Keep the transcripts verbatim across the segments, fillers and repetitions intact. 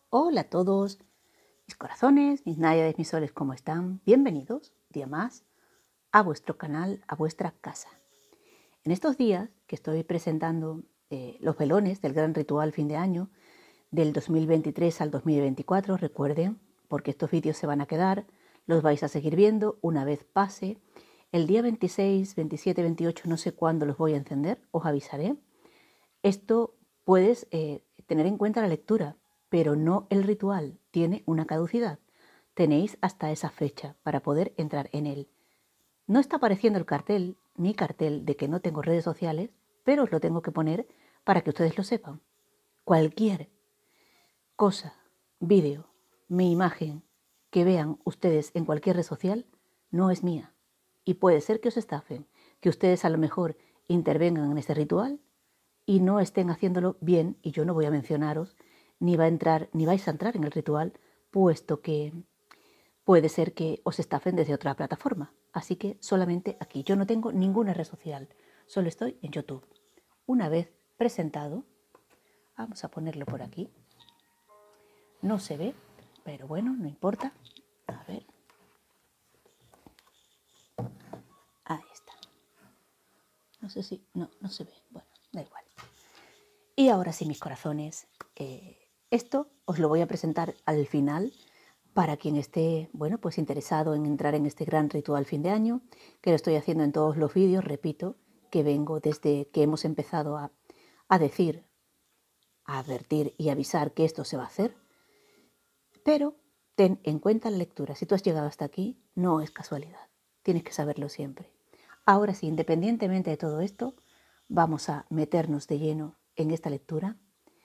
Hola a todos, mis corazones, mis náyades, mis soles, ¿cómo están? Bienvenidos, día más, a vuestro canal, a vuestra casa. En estos días que estoy presentando eh, los velones del gran ritual fin de año del dos mil veintitrés al dos mil veinticuatro, recuerden, porque estos vídeos se van a quedar, los vais a seguir viendo una vez pase. El día veintiséis, veintisiete, veintiocho, no sé cuándo los voy a encender, os avisaré. Esto puedes eh, tener en cuenta la lectura, pero no el ritual, tiene una caducidad. Tenéis hasta esa fecha para poder entrar en él. No está apareciendo el cartel, mi cartel de que no tengo redes sociales, pero os lo tengo que poner para que ustedes lo sepan. Cualquier cosa, vídeo, mi imagen que vean ustedes en cualquier red social no es mía. Y puede ser que os estafen, que ustedes a lo mejor intervengan en este ritual y no estén haciéndolo bien, y yo no voy a mencionaros, ni va a entrar, ni vais a entrar en el ritual, puesto que puede ser que os estafen desde otra plataforma. Así que solamente aquí. Yo no tengo ninguna red social, solo estoy en YouTube. Una vez presentado, vamos a ponerlo por aquí. No se ve, pero bueno, no importa. A ver. Ahí está. No sé si... No, no se ve. Bueno, da igual. Y ahora sí, mis corazones, eh, esto os lo voy a presentar al final para quien esté, bueno, pues interesado en entrar en este gran ritual fin de año, que lo estoy haciendo en todos los vídeos, repito, que vengo desde que hemos empezado a, a decir, a advertir y avisar que esto se va a hacer. Pero ten en cuenta la lectura. Si tú has llegado hasta aquí, no es casualidad. Tienes que saberlo siempre. Ahora sí, independientemente de todo esto, vamos a meternos de lleno en esta lectura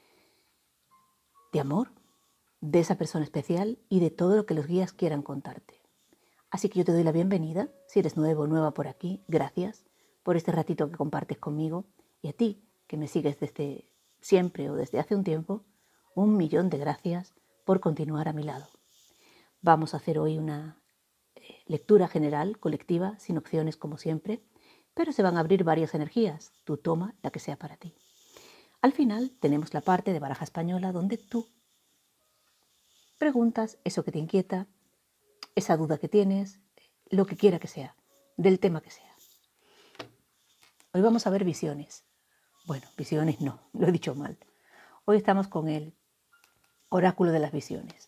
de amor, de esa persona especial y de todo lo que los guías quieran contarte. Así que yo te doy la bienvenida. Si eres nuevo o nueva por aquí, gracias por este ratito que compartes conmigo. Y a ti, que me sigues desde siempre o desde hace un tiempo, un millón de gracias por continuar a mi lado. Vamos a hacer hoy una eh, lectura general, colectiva, sin opciones como siempre, pero se van a abrir varias energías. Tú toma la que sea para ti. Al final tenemos la parte de baraja española donde tú preguntas eso que te inquieta, esa duda que tienes, lo que quiera que sea, del tema que sea. Hoy vamos a ver visiones. Bueno, visiones no, lo he dicho mal. Hoy estamos con el oráculo de las visiones.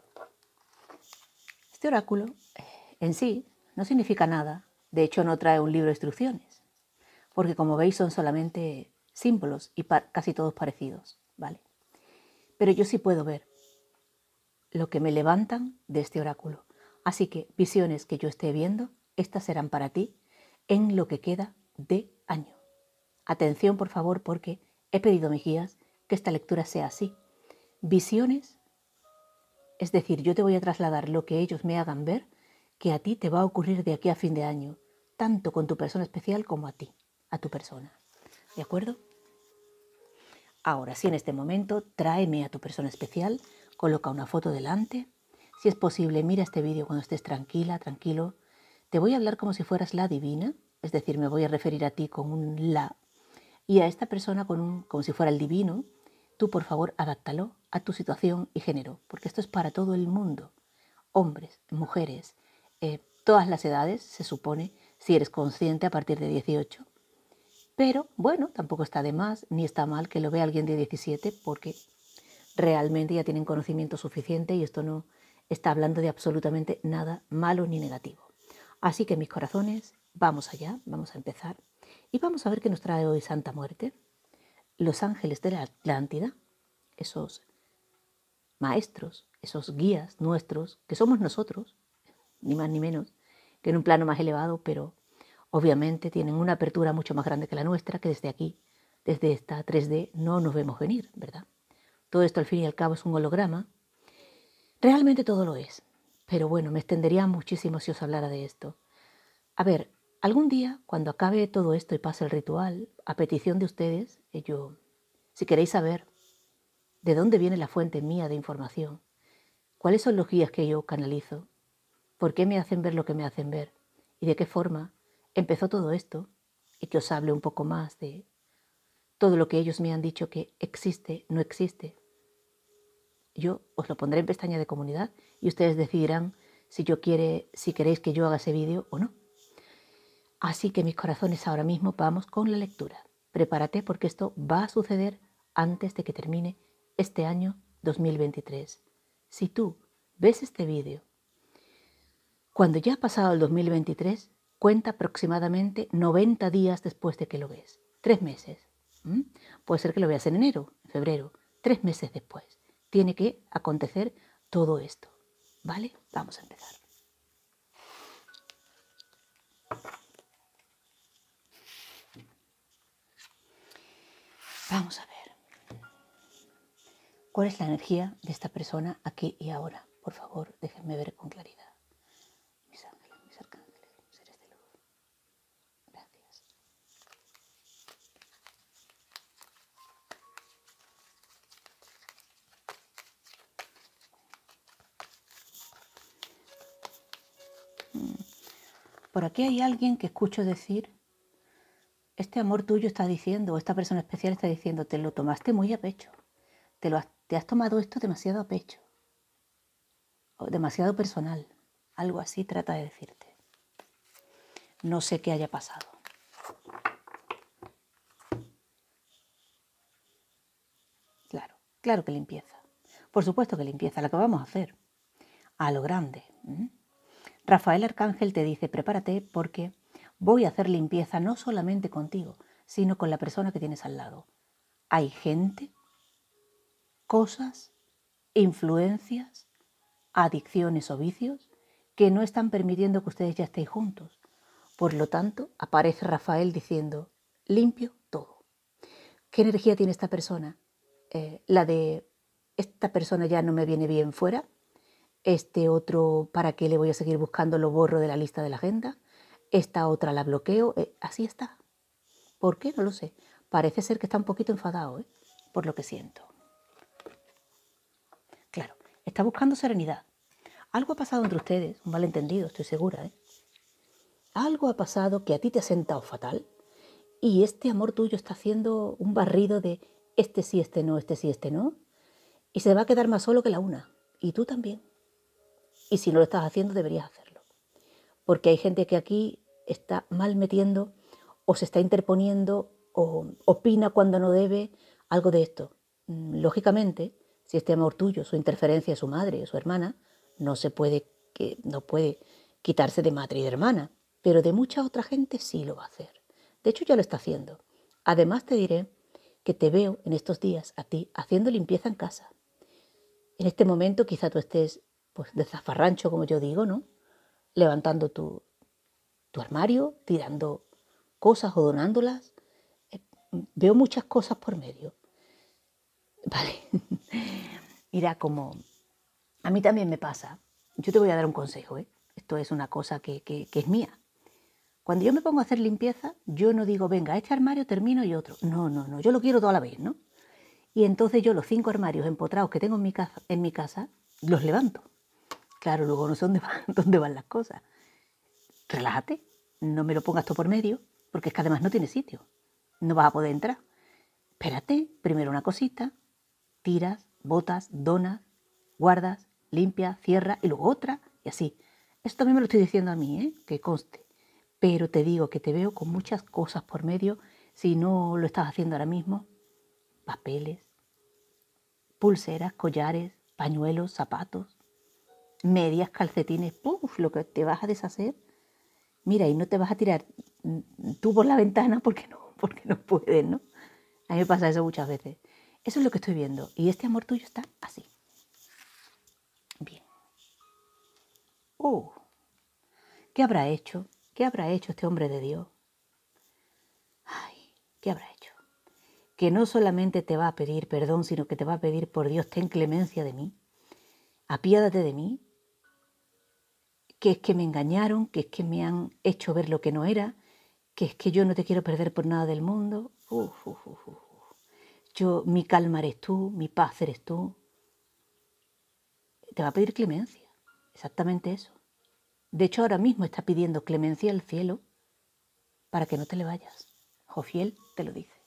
Este oráculo en sí no significa nada, de hecho no trae un libro de instrucciones, porque como veis son solamente símbolos y casi todos parecidos, ¿vale? Pero yo sí puedo ver lo que me levantan de este oráculo. Así que visiones que yo esté viendo, estas serán para ti en lo que queda de año. Atención, por favor, porque he pedido a mis guías que esta lectura sea así. Visiones, es decir, yo te voy a trasladar lo que ellos me hagan ver, que a ti te va a ocurrir de aquí a fin de año, tanto con tu persona especial como a ti, a tu persona. ¿De acuerdo? Ahora, si en este momento, tráeme a tu persona especial, coloca una foto delante. Si es posible, mira este vídeo cuando estés tranquila, tranquilo. Te voy a hablar como si fueras la divina, es decir, me voy a referir a ti con un la, y a esta persona con un, como si fuera el divino. Tú, por favor, adáptalo a tu situación y género, porque esto es para todo el mundo. Hombres, mujeres, eh, todas las edades, se supone, si eres consciente a partir de dieciocho. Pero, bueno, tampoco está de más, ni está mal que lo vea alguien de diecisiete, porque realmente ya tienen conocimiento suficiente y esto no está hablando de absolutamente nada malo ni negativo. Así que, mis corazones, vamos allá, vamos a empezar. Y vamos a ver qué nos trae hoy Santa Muerte. Los ángeles de la Atlántida, esos maestros, esos guías nuestros, que somos nosotros, ni más ni menos, que en un plano más elevado, pero obviamente tienen una apertura mucho más grande que la nuestra, que desde aquí, desde esta tres D, no nos vemos venir, ¿verdad? Todo esto al fin y al cabo es un holograma. Realmente todo lo es. Pero bueno, me extendería muchísimo si os hablara de esto. A ver, algún día, cuando acabe todo esto y pase el ritual, a petición de ustedes, yo, si queréis saber de dónde viene la fuente mía de información, cuáles son los guías que yo canalizo, por qué me hacen ver lo que me hacen ver y de qué forma empezó todo esto, y que os hable un poco más de todo lo que ellos me han dicho que existe, no existe, yo os lo pondré en pestaña de comunidad y ustedes decidirán si, yo quiere, si queréis que yo haga ese vídeo o no. Así que mis corazones, ahora mismo vamos con la lectura. Prepárate porque esto va a suceder antes de que termine este año dos mil veintitrés. Si tú ves este vídeo cuando ya ha pasado el dos mil veintitrés, cuenta aproximadamente noventa días después de que lo ves. Tres meses. ¿Mm? Puede ser que lo veas en enero, en febrero, tres meses después. Tiene que acontecer todo esto. ¿Vale? Vamos a empezar. Vamos a ver. ¿Cuál es la energía de esta persona aquí y ahora? Por favor, déjenme ver con claridad. Mis ángeles, mis arcángeles, seres de luz. Gracias. Por aquí hay alguien que escucho decir, este amor tuyo está diciendo, o esta persona especial está diciendo, te lo tomaste muy a pecho. Te, lo has, te has tomado esto demasiado a pecho. O demasiado personal. Algo así trata de decirte. No sé qué haya pasado. Claro, claro que limpieza. Por supuesto que limpieza, la que vamos a hacer. A lo grande. ¿Mm? Rafael Arcángel te dice, prepárate porque voy a hacer limpieza no solamente contigo, sino con la persona que tienes al lado. Hay gente, cosas, influencias, adicciones o vicios que no están permitiendo que ustedes ya estéis juntos. Por lo tanto, aparece Rafael diciendo, limpio todo. ¿Qué energía tiene esta persona? Eh, la de, esta persona ya no me viene bien fuera. Este otro, ¿para qué le voy a seguir buscando? Lo borro de la lista de la agenda. Esta otra la bloqueo. Eh, así está. ¿Por qué? No lo sé. Parece ser que está un poquito enfadado, ¿eh? Por lo que siento. Claro, está buscando serenidad. Algo ha pasado entre ustedes, un malentendido, estoy segura, ¿eh? Algo ha pasado que a ti te ha sentado fatal y este amor tuyo está haciendo un barrido de este sí, este no, este sí, este no, y se va a quedar más solo que la una. Y tú también. Y si no lo estás haciendo, deberías hacerlo. Porque hay gente que aquí está mal metiendo o se está interponiendo o opina cuando no debe, algo de esto. Lógicamente, si este amor tuyo, su interferencia es su madre o su hermana, no se puede, que, no puede quitarse de madre y de hermana, pero de mucha otra gente sí lo va a hacer. De hecho, ya lo está haciendo. Además, te diré que te veo en estos días a ti haciendo limpieza en casa. En este momento quizá tú estés pues, de zafarrancho, como yo digo, ¿no? Levantando tu, tu armario, tirando cosas o donándolas. Eh, veo muchas cosas por medio. Vale. Mira, como a mí también me pasa, yo te voy a dar un consejo, ¿eh? Esto es una cosa que, que, que es mía. Cuando yo me pongo a hacer limpieza, yo no digo, venga, este armario termino y otro. No, no, no, yo lo quiero toda la vez, ¿no? Y entonces yo los cinco armarios empotrados que tengo en mi casa, en mi casa los levanto. Claro, luego no sé dónde van, dónde van las cosas. Relájate, no me lo pongas todo por medio, porque es que además no tiene sitio. No vas a poder entrar. Espérate, primero una cosita, tiras, botas, donas, guardas, limpias, cierras y luego otra y así. Esto también me lo estoy diciendo a mí, ¿eh? Que conste. Pero te digo que te veo con muchas cosas por medio. Si no lo estás haciendo ahora mismo, papeles, pulseras, collares, pañuelos, zapatos, medias, calcetines, ¡puf! Lo que te vas a deshacer. Mira, y no te vas a tirar tú por la ventana porque no, porque no puedes, ¿no? A mí me pasa eso muchas veces. Eso es lo que estoy viendo. Y este amor tuyo está así. Bien. Oh, ¿qué habrá hecho? ¿Qué habrá hecho este hombre de Dios? Ay, ¿qué habrá hecho? Que no solamente te va a pedir perdón, sino que te va a pedir, por Dios, ten clemencia de mí, apiádate de mí, que es que me engañaron, que es que me han hecho ver lo que no era, que es que yo no te quiero perder por nada del mundo. Uf, uf, uf, uf. Yo, mi calma eres tú, mi paz eres tú. Te va a pedir clemencia, exactamente eso. De hecho, ahora mismo está pidiendo clemencia al cielo para que no te le vayas. Jofiel te lo dice.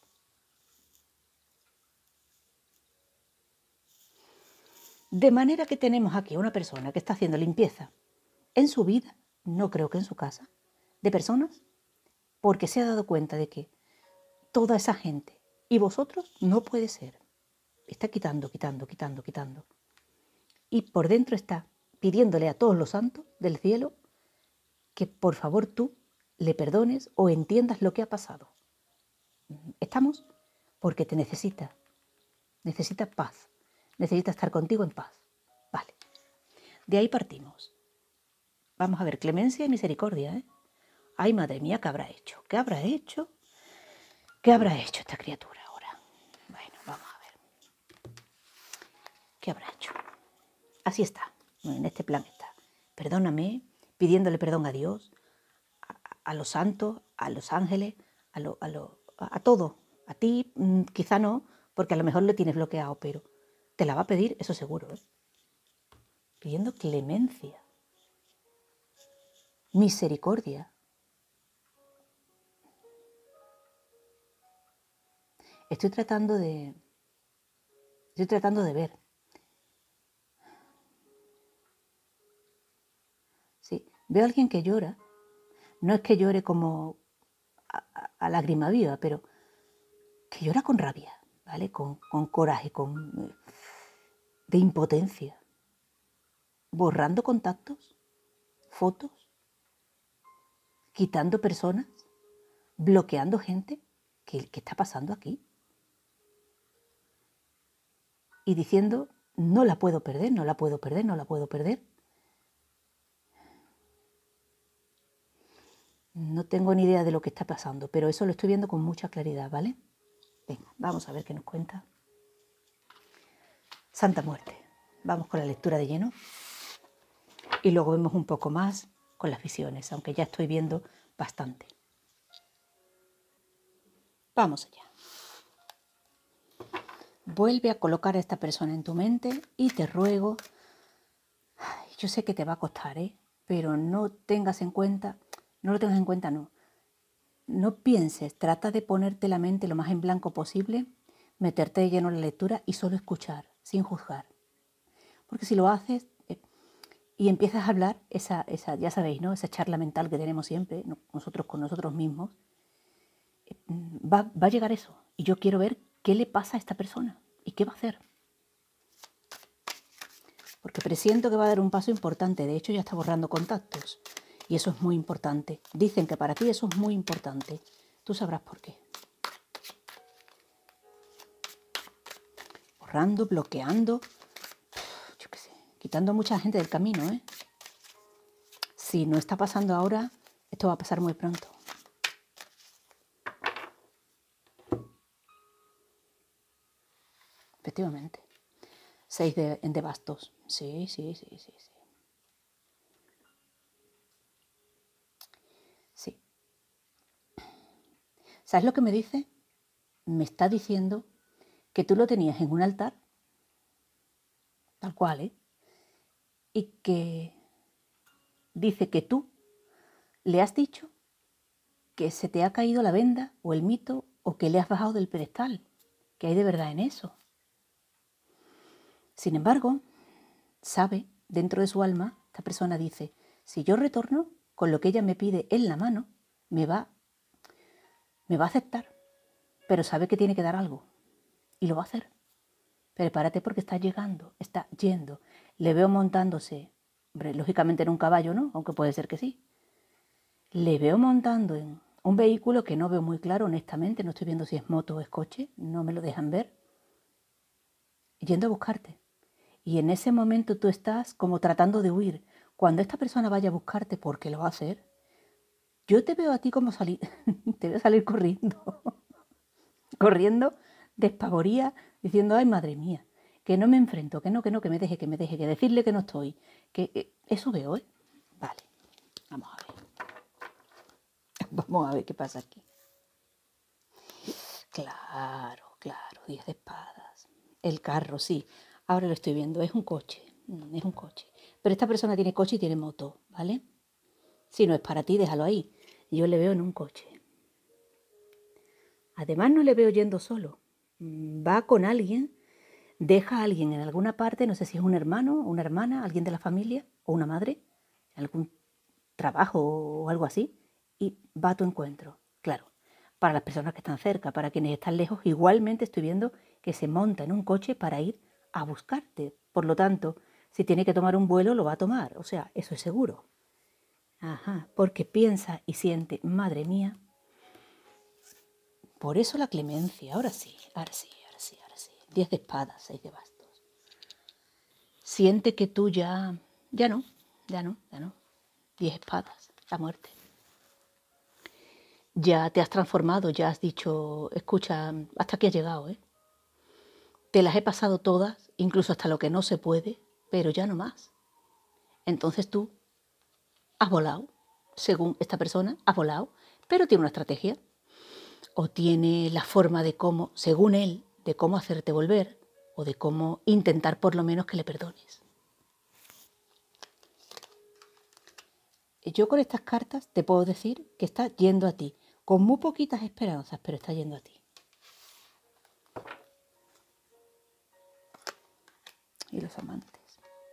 De manera que tenemos aquí a una persona que está haciendo limpieza en su vida, no creo que en su casa, de personas, porque se ha dado cuenta de que toda esa gente y vosotros no puede ser. Está quitando, quitando, quitando, quitando. Y por dentro está pidiéndole a todos los santos del cielo que por favor tú le perdones o entiendas lo que ha pasado. ¿Estamos? Porque te necesita. Necesita paz. Necesita estar contigo en paz. Vale. De ahí partimos. Vamos a ver, clemencia y misericordia, ¿eh? Ay, madre mía, ¿qué habrá hecho? ¿Qué habrá hecho? ¿Qué habrá hecho esta criatura ahora? Bueno, vamos a ver. ¿Qué habrá hecho? Así está. En este plan está. Perdóname, pidiéndole perdón a Dios, a, a los santos, a los ángeles, a, lo, a, lo, a, a todo. A ti mmm, quizá no, porque a lo mejor lo tienes bloqueado, pero te la va a pedir, eso seguro, ¿eh? Pidiendo clemencia, misericordia. Estoy tratando de, estoy tratando de ver. Sí, veo a alguien que llora. No es que llore como a, a, a lágrima viva, pero que llora con rabia, ¿vale? Con, con coraje, con de impotencia. Borrando contactos, fotos, quitando personas, bloqueando gente. ¿Qué, qué está pasando aquí? Y diciendo, no la puedo perder, no la puedo perder, no la puedo perder. No tengo ni idea de lo que está pasando, pero eso lo estoy viendo con mucha claridad, ¿vale? Venga, vamos a ver qué nos cuenta. Santa Muerte. Vamos con la lectura de lleno. Y luego vemos un poco más con las visiones, aunque ya estoy viendo bastante. Vamos allá. Vuelve a colocar a esta persona en tu mente y te ruego, yo sé que te va a costar, ¿eh? Pero no tengas en cuenta, no lo tengas en cuenta, no. No pienses, trata de ponerte la mente lo más en blanco posible, meterte de lleno en la lectura y solo escuchar, sin juzgar. Porque si lo haces eh, y empiezas a hablar, esa, esa, ya sabéis, ¿no? Esa charla mental que tenemos siempre, nosotros con nosotros mismos, eh, va, va a llegar eso. Y yo quiero ver qué le pasa a esta persona y qué va a hacer. Porque presiento que va a dar un paso importante. De hecho, ya está borrando contactos. Y eso es muy importante. Dicen que para ti eso es muy importante. Tú sabrás por qué. Borrando, bloqueando, yo qué sé, quitando a mucha gente del camino, ¿eh? Si no está pasando ahora, esto va a pasar muy pronto. Efectivamente. Seis de, de bastos. Sí, sí, sí, sí, sí. Sí. ¿Sabes lo que me dice? Me está diciendo que tú lo tenías en un altar, tal cual, ¿eh? Y que dice que tú le has dicho que se te ha caído la venda o el mito o que le has bajado del pedestal, que hay de verdad en eso. Sin embargo, sabe, dentro de su alma, esta persona dice, si yo retorno con lo que ella me pide en la mano, me va, me va a aceptar, pero sabe que tiene que dar algo y lo va a hacer. Prepárate porque está llegando, está yendo. Le veo montándose, hombre, lógicamente en un caballo, ¿no? Aunque puede ser que sí. Le veo montando en un vehículo que no veo muy claro, honestamente, no estoy viendo si es moto o es coche, no me lo dejan ver, yendo a buscarte. Y en ese momento tú estás como tratando de huir. Cuando esta persona vaya a buscarte, porque lo va a hacer, yo te veo a ti como salir, te veo salir corriendo, corriendo, despavoría, diciendo, ay, madre mía, que no me enfrento, que no, que no, que me deje, que me deje, que decirle que no estoy, que eh, eso veo, ¿eh? Vale, vamos a ver. Vamos a ver qué pasa aquí. Claro, claro, diez de espadas. El carro, sí. Ahora lo estoy viendo, es un coche, es un coche. Pero esta persona tiene coche y tiene moto, ¿vale? Si no es para ti, déjalo ahí. Yo le veo en un coche. Además no le veo yendo solo. Va con alguien deja a alguien en alguna parte, no sé si es un hermano, una hermana, alguien de la familia o una madre, en algún trabajo o algo así, y va a tu encuentro. Claro, para las personas que están cerca, para quienes están lejos, igualmente estoy viendo que se monta en un coche para ir a buscarte. Por lo tanto, si tiene que tomar un vuelo, lo va a tomar. O sea, eso es seguro. Ajá, porque piensa y siente, madre mía. Por eso la clemencia. Ahora sí, ahora sí, ahora sí, ahora sí. Diez de espadas, seis de bastos. Siente que tú ya, ya no, ya no, ya no. Diez espadas, la muerte. Ya te has transformado, ya has dicho, escucha, hasta aquí has llegado, ¿eh? Te las he pasado todas, incluso hasta lo que no se puede, pero ya no más. Entonces tú has volado, según esta persona, has volado, pero tiene una estrategia o tiene la forma de cómo, según él, de cómo hacerte volver o de cómo intentar por lo menos que le perdones. Yo con estas cartas te puedo decir que está yendo a ti, con muy poquitas esperanzas, pero está yendo a ti. Y los amantes.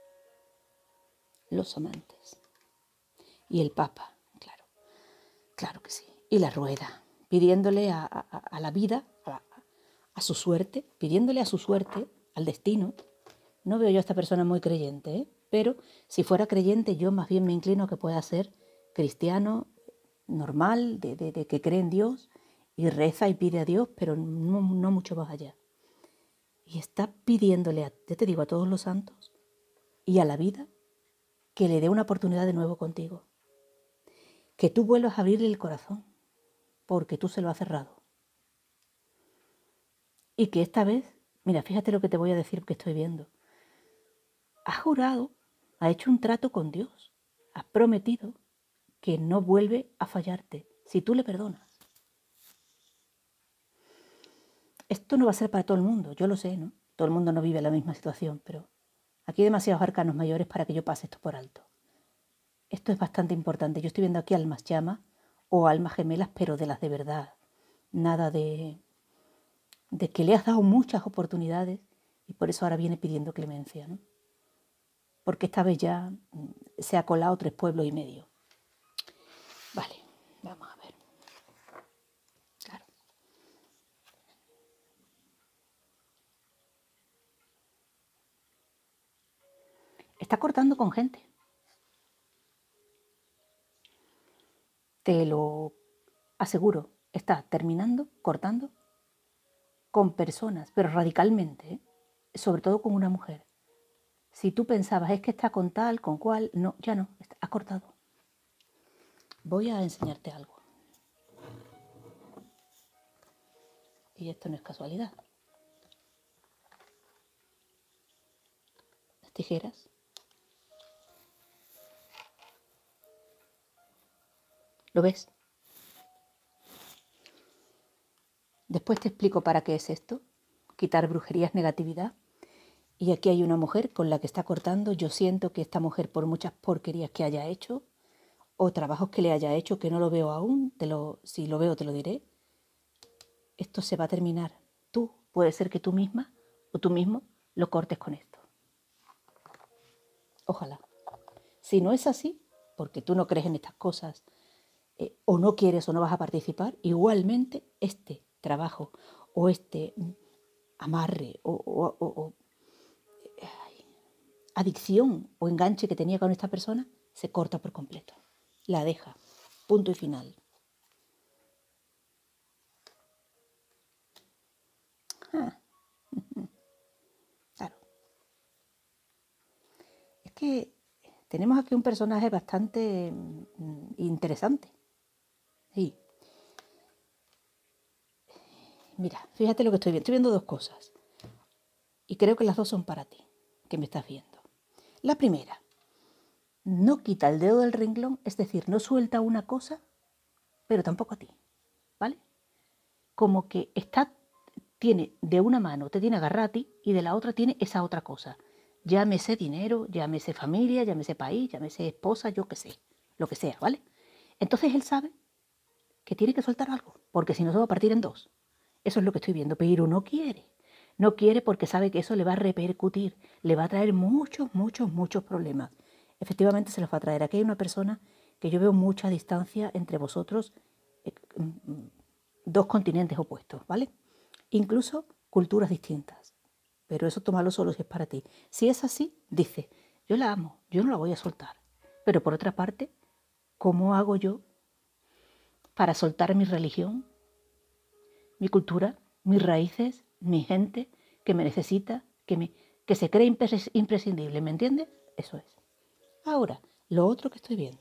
Los amantes. Y el Papa, claro. Claro que sí. Y la rueda, pidiéndole a, a, a la vida, a, a su suerte, pidiéndole a su suerte, al destino. No veo yo a esta persona muy creyente, ¿eh? Pero si fuera creyente, yo más bien me inclino a que pueda ser cristiano, normal, de, de, de que cree en Dios y reza y pide a Dios, pero no, no mucho más allá. Y está pidiéndole, a, ya te digo, a todos los santos y a la vida que le dé una oportunidad de nuevo contigo. Que tú vuelvas a abrirle el corazón, porque tú se lo has cerrado. Y que esta vez, mira, fíjate lo que te voy a decir que estoy viendo. Has jurado, has hecho un trato con Dios, has prometido que no vuelve a fallarte si tú le perdonas. Esto no va a ser para todo el mundo, yo lo sé, ¿no? Todo el mundo no vive la misma situación, pero aquí hay demasiados arcanos mayores para que yo pase esto por alto. Esto es bastante importante. Yo estoy viendo aquí almas llama o almas gemelas, pero de las de verdad. Nada de, de que le has dado muchas oportunidades y por eso ahora viene pidiendo clemencia, ¿no? Porque esta vez ya se ha colado tres pueblos y medio. Vale, vamos a ver. Claro. Está cortando con gente. Te lo aseguro. Está terminando, cortando con personas, pero radicalmente, ¿eh? Sobre todo con una mujer. Si tú pensabas, es que está con tal, con cual, no, ya no, está, ha cortado. Voy a enseñarte algo. Y esto no es casualidad. Las tijeras. ¿Lo ves? Después te explico para qué es esto. Quitar brujerías, negatividad. Y aquí hay una mujer con la que está cortando. Yo siento que esta mujer, por muchas porquerías que haya hecho, o trabajos que le haya hecho, que no lo veo aún, te lo, si lo veo te lo diré, esto se va a terminar. Tú, puede ser que tú misma o tú mismo lo cortes con esto. Ojalá. Si no es así, porque tú no crees en estas cosas, eh, o no quieres o no vas a participar, igualmente este trabajo o este amarre o, o, o, o ay, adicción o enganche que tenía con esta persona se corta por completo. La deja. Punto y final. Ah. Claro. Es que tenemos aquí un personaje bastante mm, interesante. Sí. Mira, fíjate lo que estoy viendo. Estoy viendo dos cosas. Y creo que las dos son para ti, que me estás viendo. La primera, no quita el dedo del renglón, es decir, no suelta una cosa, pero tampoco a ti, ¿vale? Como que está, tiene de una mano, te tiene agarrada a ti y de la otra tiene esa otra cosa. Llámese dinero, llámese familia, llámese país, llámese esposa, yo qué sé, lo que sea, ¿vale? Entonces él sabe que tiene que soltar algo, porque si no se va a partir en dos. Eso es lo que estoy viendo, pero no quiere. No quiere porque sabe que eso le va a repercutir, le va a traer muchos, muchos, muchos problemas. Efectivamente se los va a traer. Aquí hay una persona que yo veo mucha distancia entre vosotros, eh, dos continentes opuestos, ¿vale? Incluso culturas distintas. Pero eso tómalo solo si es para ti. Si es así, dice, yo la amo, yo no la voy a soltar. Pero por otra parte, ¿cómo hago yo para soltar mi religión, mi cultura, mis raíces, mi gente que me necesita, que, me, que se cree impres imprescindible? ¿Me entiendes? Eso es. Ahora, lo otro que estoy viendo.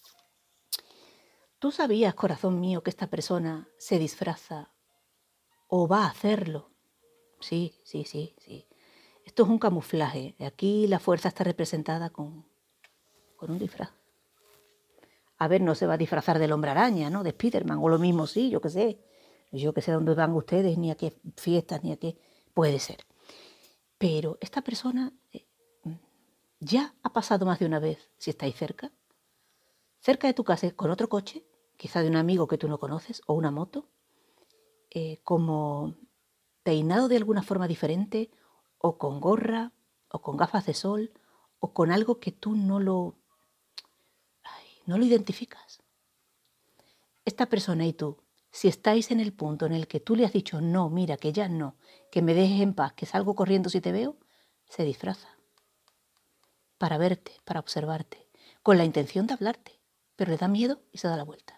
¿Tú sabías, corazón mío, que esta persona se disfraza o va a hacerlo? Sí, sí, sí, sí. Esto es un camuflaje. Aquí la fuerza está representada con, con un disfraz. A ver, no se va a disfrazar del hombre araña, ¿no? De Spiderman, o lo mismo, sí, yo qué sé. Yo qué sé dónde van ustedes, ni a qué fiestas, ni a qué... Puede ser. Pero esta persona eh, ya ha pasado más de una vez, si estáis cerca, cerca de tu casa, con otro coche, quizá de un amigo que tú no conoces, o una moto, eh, como peinado de alguna forma diferente, o con gorra, o con gafas de sol, o con algo que tú no lo, ay, no lo identificas. Esta persona y tú, si estáis en el punto en el que tú le has dicho no, mira, que ya no, que me dejes en paz, que salgo corriendo si te veo, se disfraza para verte, para observarte, con la intención de hablarte, pero le da miedo y se da la vuelta.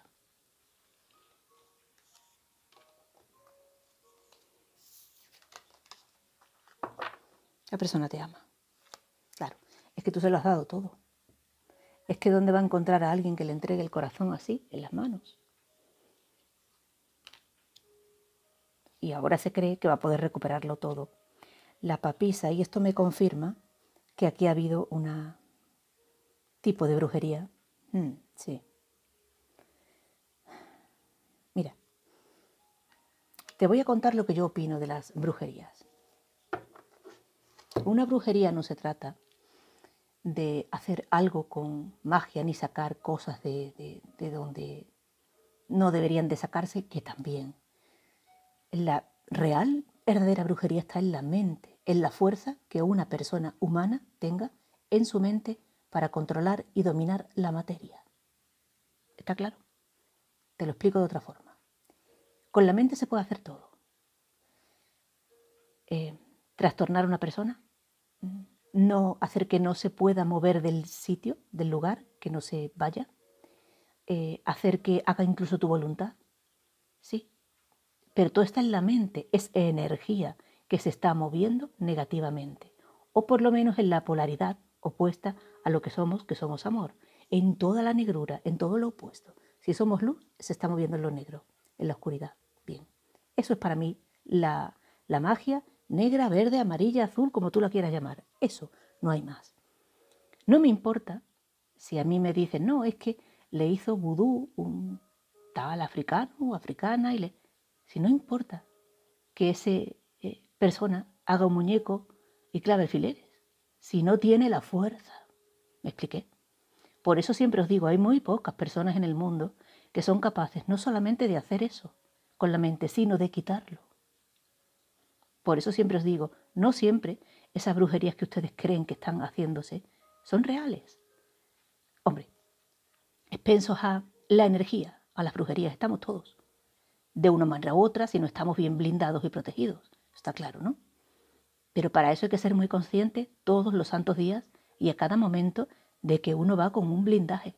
La persona te ama. Claro, es que tú se lo has dado todo. Es que ¿dónde va a encontrar a alguien que le entregue el corazón así, en las manos? Y ahora se cree que va a poder recuperarlo todo. La papisa, y esto me confirma que aquí ha habido un tipo de brujería. Mm, sí. Mira, te voy a contar lo que yo opino de las brujerías. Una brujería no se trata de hacer algo con magia ni sacar cosas de, de, de donde no deberían de sacarse, que también. La real, verdadera brujería está en la mente, en la fuerza que una persona humana tenga en su mente para controlar y dominar la materia. ¿Está claro? Te lo explico de otra forma. Con la mente se puede hacer todo. Eh, trastornar a una persona, no hacer que no se pueda mover del sitio, del lugar, que no se vaya, eh, hacer que haga incluso tu voluntad, sí, pero todo está en la mente, es energía que se está moviendo negativamente, o por lo menos en la polaridad opuesta a lo que somos, que somos amor, en toda la negrura, en todo lo opuesto. Si somos luz, se está moviendo en lo negro, en la oscuridad. Bien, eso es para mí la, la magia negra, verde, amarilla, azul, como tú la quieras llamar. Eso, no hay más. No me importa si a mí me dicen, no, es que le hizo vudú un tal africano o africana, y le... si no importa que esa eh, persona haga un muñeco y clave alfileres, si no tiene la fuerza. ¿Me expliqué? Por eso siempre os digo, hay muy pocas personas en el mundo que son capaces no solamente de hacer eso con la mente, sino de quitarlo. Por eso siempre os digo, no siempre esas brujerías que ustedes creen que están haciéndose son reales. Hombre, expensos a la energía, a las brujerías, estamos todos. De una manera u otra, si no estamos bien blindados y protegidos. Está claro, ¿no? Pero para eso hay que ser muy consciente todos los santos días y a cada momento de que uno va con un blindaje.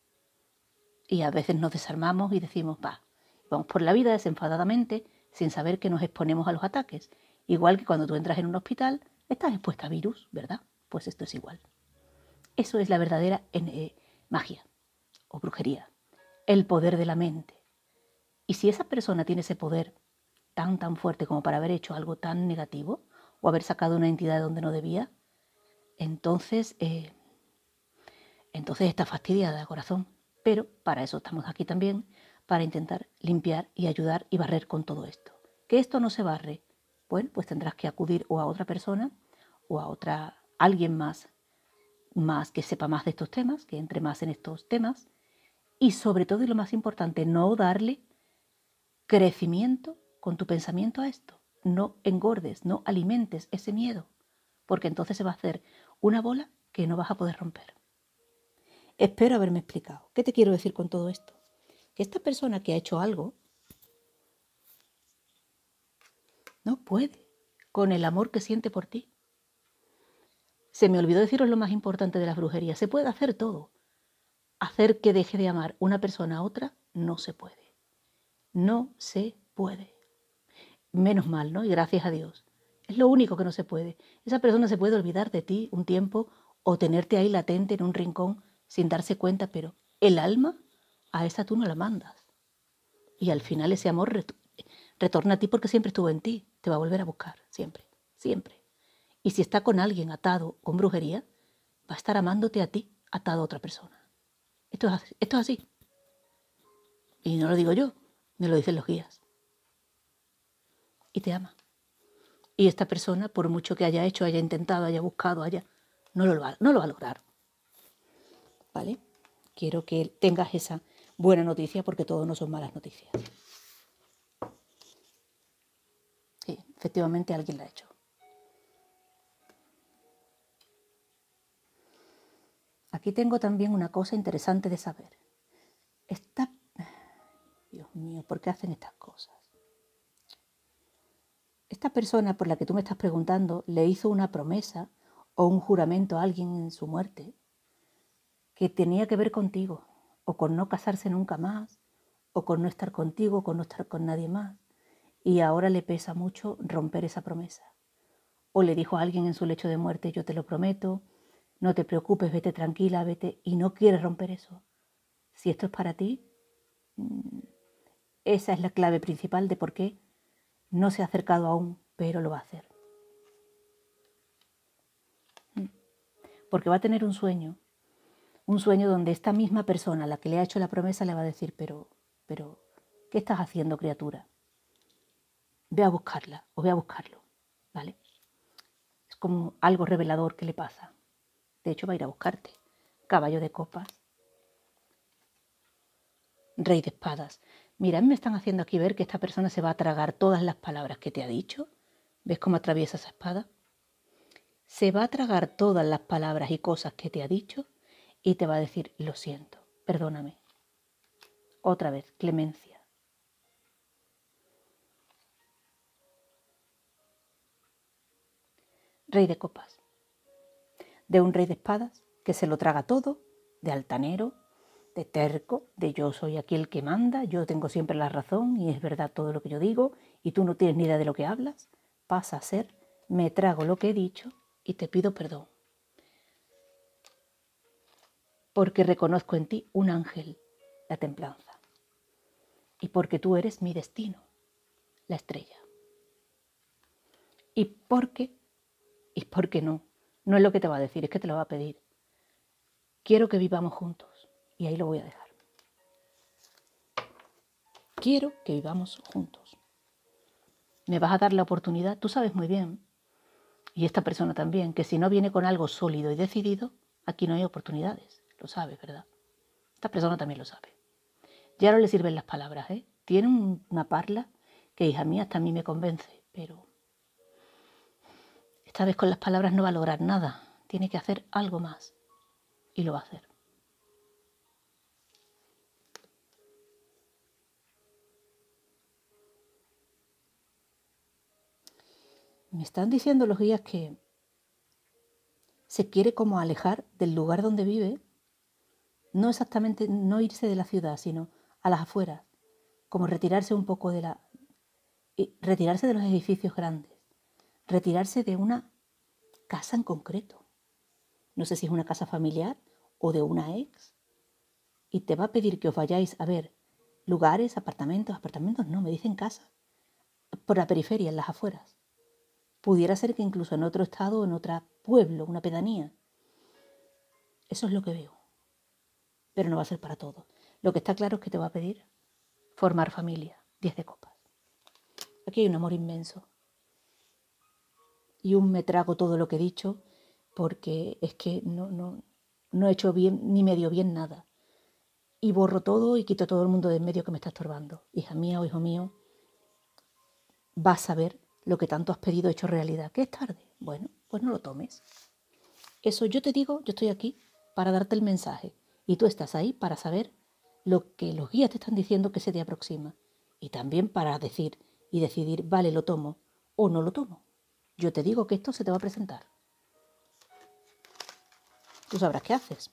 Y a veces nos desarmamos y decimos, va, vamos por la vida desenfadadamente sin saber que nos exponemos a los ataques. Igual que cuando tú entras en un hospital, estás expuesta a virus, ¿verdad? Pues esto es igual. Eso es la verdadera eh, magia o brujería, el poder de la mente. Y si esa persona tiene ese poder tan, tan fuerte como para haber hecho algo tan negativo o haber sacado una entidad de donde no debía, entonces, eh, entonces está fastidiada, corazón. Pero para eso estamos aquí también, para intentar limpiar y ayudar y barrer con todo esto. Que esto no se barre, bueno, pues tendrás que acudir o a otra persona o a otra, alguien más, más que sepa más de estos temas, que entre más en estos temas. Y sobre todo, y lo más importante, no darle crecimiento con tu pensamiento a esto, no engordes, no alimentes ese miedo, porque entonces se va a hacer una bola que no vas a poder romper. Espero haberme explicado. ¿Qué te quiero decir con todo esto? Que esta persona que ha hecho algo no puede con el amor que siente por ti. Se me olvidó deciros lo más importante de las brujerías. Se puede hacer todo. Hacer que deje de amar una persona a otra no se puede. No se puede. Menos mal, ¿no? Y gracias a Dios. Es lo único que no se puede. Esa persona se puede olvidar de ti un tiempo o tenerte ahí latente en un rincón sin darse cuenta, pero el alma, a esa tú no la mandas. Y al final ese amor ret- retorna a ti porque siempre estuvo en ti. Te va a volver a buscar, siempre, siempre. Y si está con alguien atado con brujería, va a estar amándote a ti, atado a otra persona. Esto es así. Esto es así. Y no lo digo yo, me lo dicen los guías. Y te ama. Y esta persona, por mucho que haya hecho, haya intentado, haya buscado, haya, no lo va, no lo va a lograr. ¿Vale? Quiero que tengas esa buena noticia porque todo no son malas noticias. Sí, efectivamente alguien la ha hecho. Aquí tengo también una cosa interesante de saber. Esta... Dios mío, ¿por qué hacen estas cosas? Esta persona por la que tú me estás preguntando le hizo una promesa o un juramento a alguien en su muerte que tenía que ver contigo, o con no casarse nunca más, o con no estar contigo, o con no estar con nadie más. Y ahora le pesa mucho romper esa promesa. O le dijo a alguien en su lecho de muerte, yo te lo prometo, no te preocupes, vete tranquila, vete, y no quieres romper eso. Si esto es para ti, esa es la clave principal de por qué no se ha acercado aún, pero lo va a hacer. Porque va a tener un sueño, un sueño donde esta misma persona a la que le ha hecho la promesa le va a decir, pero, pero, ¿qué estás haciendo, criatura? Ve a buscarla o ve a buscarlo, ¿vale? Es como algo revelador que le pasa. De hecho, va a ir a buscarte. Caballo de copas. Rey de espadas. Mira, me están haciendo aquí ver que esta persona se va a tragar todas las palabras que te ha dicho. ¿Ves cómo atraviesa esa espada? Se va a tragar todas las palabras y cosas que te ha dicho y te va a decir, lo siento, perdóname. Otra vez, clemencia. Rey de copas. De un rey de espadas que se lo traga todo, de altanero, de terco, de yo soy aquí el que manda, yo tengo siempre la razón y es verdad todo lo que yo digo y tú no tienes ni idea de lo que hablas, pasa a ser, me trago lo que he dicho y te pido perdón. Porque reconozco en ti un ángel, la templanza. Y porque tú eres mi destino, la estrella. Y porque, y porque no, no es lo que te va a decir, es que te lo va a pedir. Quiero que vivamos juntos y ahí lo voy a dejar. Quiero que vivamos juntos. Me vas a dar la oportunidad, tú sabes muy bien, y esta persona también, que si no viene con algo sólido y decidido, aquí no hay oportunidades. Lo sabes, ¿verdad? Esta persona también lo sabe. Ya no le sirven las palabras, ¿eh? Tiene una parla que, hija mía, hasta a mí me convence, pero esta vez con las palabras no va a lograr nada. Tiene que hacer algo más y lo va a hacer. Me están diciendo los guías que se quiere como alejar del lugar donde vive, no exactamente, no irse de la ciudad, sino a las afueras, como retirarse un poco de la, retirarse de los edificios grandes, retirarse de una casa en concreto. No sé si es una casa familiar o de una ex, y te va a pedir que os vayáis a ver lugares, apartamentos, apartamentos no, me dicen casa, por la periferia, en las afueras. Pudiera ser que incluso en otro estado o en otro pueblo, una pedanía. Eso es lo que veo. Pero no va a ser para todos. Lo que está claro es que te va a pedir formar familia, diez de copas. Aquí hay un amor inmenso. Y un me trago todo lo que he dicho porque es que no, no, no he hecho bien ni medio bien nada. Y borro todo y quito todo el mundo de en medio que me está estorbando. Hija mía o hijo mío, vas a ver lo que tanto has pedido hecho realidad. ¿Qué es tarde? Bueno, pues no lo tomes. Eso yo te digo, yo estoy aquí para darte el mensaje y tú estás ahí para saber lo que los guías te están diciendo que se te aproxima y también para decir y decidir, vale, lo tomo o no lo tomo. Yo te digo que esto se te va a presentar. Tú sabrás qué haces.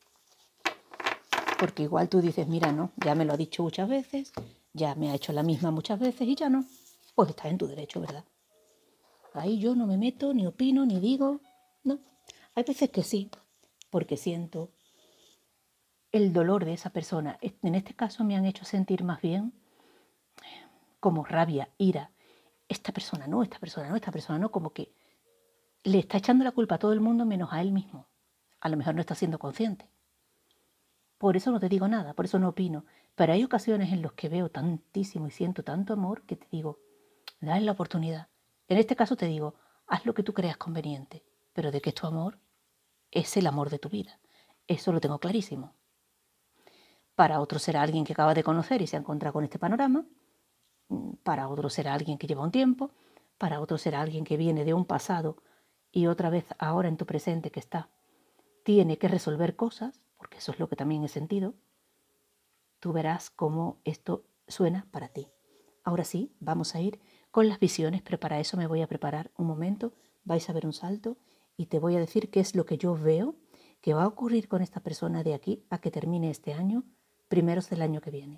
Porque igual tú dices, mira, no, ya me lo ha dicho muchas veces, ya me ha hecho la misma muchas veces y ya no. Pues estás en tu derecho, ¿verdad? Ahí yo no me meto, ni opino, ni digo. No. Hay veces que sí, porque siento el dolor de esa persona. En este caso me han hecho sentir más bien como rabia, ira. Esta persona no, esta persona no, esta persona no, como que le está echando la culpa a todo el mundo menos a él mismo. A lo mejor no está siendo consciente. Por eso no te digo nada, por eso no opino. Pero hay ocasiones en las que veo tantísimo y siento tanto amor que te digo, dale la oportunidad. En este caso te digo, haz lo que tú creas conveniente, pero de que es tu amor, es el amor de tu vida. Eso lo tengo clarísimo. Para otro será alguien que acaba de conocer y se ha encontrado con este panorama. Para otro será alguien que lleva un tiempo. Para otro será alguien que viene de un pasado y otra vez ahora en tu presente que está. Tiene que resolver cosas, porque eso es lo que también he sentido. Tú verás cómo esto suena para ti. Ahora sí, vamos a ir con las visiones, pero para eso me voy a preparar un momento. Vais a ver un salto y te voy a decir qué es lo que yo veo que va a ocurrir con esta persona de aquí a que termine este año, primeros del año que viene.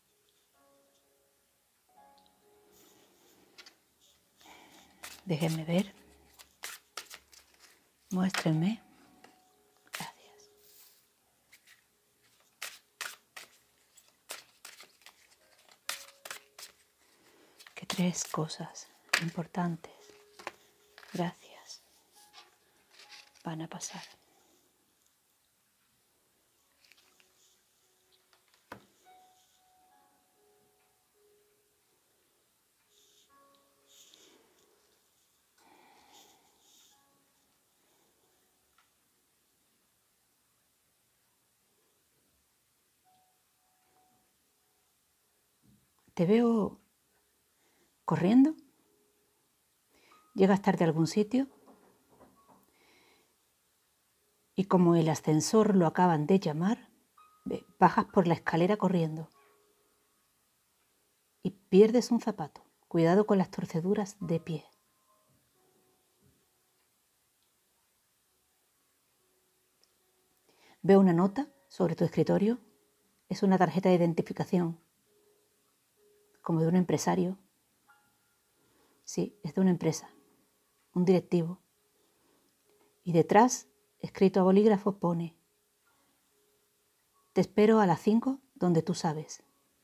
Déjenme ver. Muéstrenme. Gracias. Que tres cosas importantes, gracias, van a pasar. Te veo corriendo, llegas tarde a algún sitio y como el ascensor lo acaban de llamar, bajas por la escalera corriendo y pierdes un zapato. Cuidado con las torceduras de pie. Veo una nota sobre tu escritorio. Es una tarjeta de identificación, como de un empresario. Sí, es de una empresa, un directivo. Y detrás, escrito a bolígrafo, pone: te espero a las cinco donde tú sabes.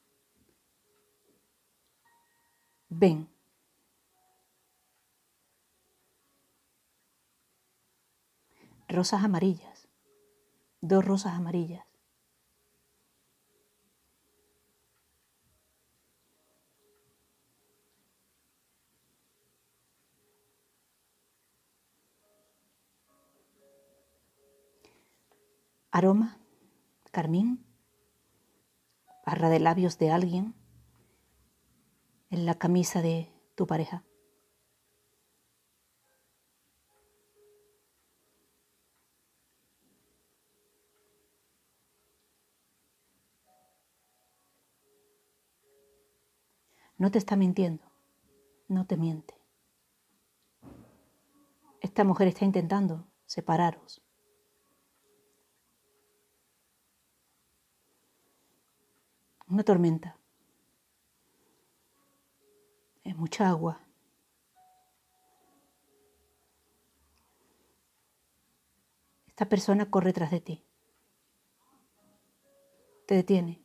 Ven. Rosas amarillas. Dos rosas amarillas. Aroma, carmín, barra de labios de alguien en la camisa de tu pareja. No te está mintiendo, no te miente. Esta mujer está intentando separaros. Una tormenta. Es mucha agua. Esta persona corre tras de ti. Te detiene.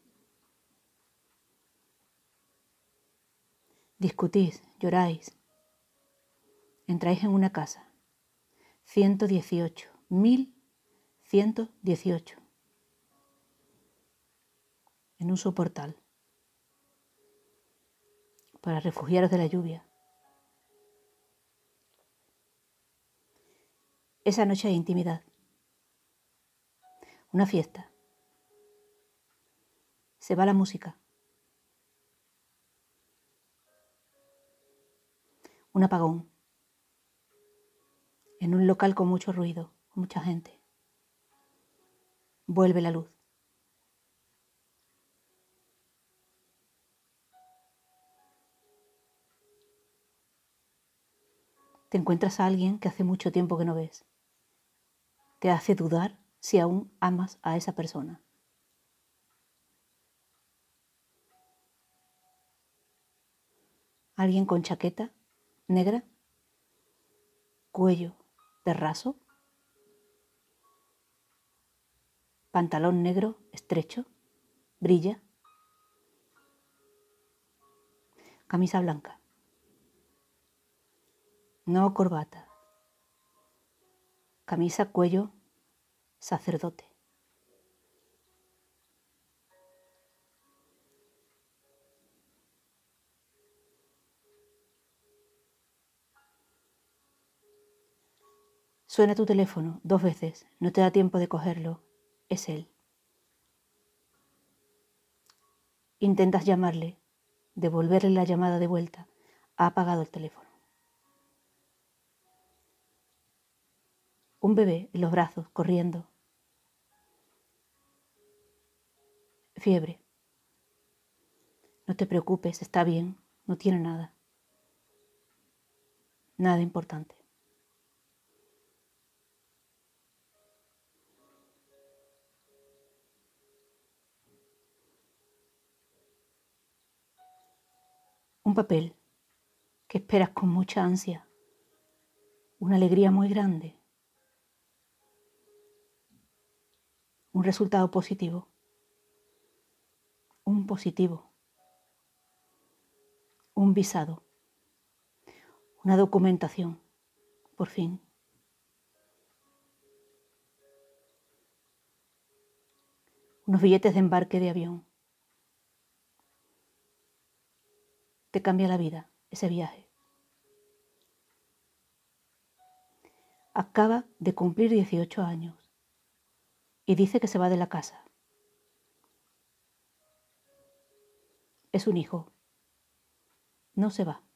Discutís, lloráis. Entráis en una casa. ciento dieciocho. mil ciento dieciocho. En un soportal. Para refugiaros de la lluvia. Esa noche hay intimidad. Una fiesta. Se va la música. un apagón, en un local con mucho ruido, con mucha gente. Vuelve la luz. Te encuentras a alguien que hace mucho tiempo que no ves. Te hace dudar si aún amas a esa persona. Alguien con chaqueta negra, cuello de raso, pantalón negro estrecho, brilla, camisa blanca, no corbata, camisa cuello sacerdote. Suena tu teléfono dos veces, no te da tiempo de cogerlo, es él. Intentas llamarle, devolverle la llamada de vuelta, ha apagado el teléfono. Un bebé en los brazos, corriendo. Fiebre. No te preocupes, está bien, no tiene nada. Nada importante. Un papel que esperas con mucha ansia, una alegría muy grande, un resultado positivo, un positivo, un visado, una documentación, por fin. Unos billetes de embarque de avión. Te cambia la vida ese viaje. Acaba de cumplir dieciocho años y dice que se va de la casa. Es un hijo. No se va.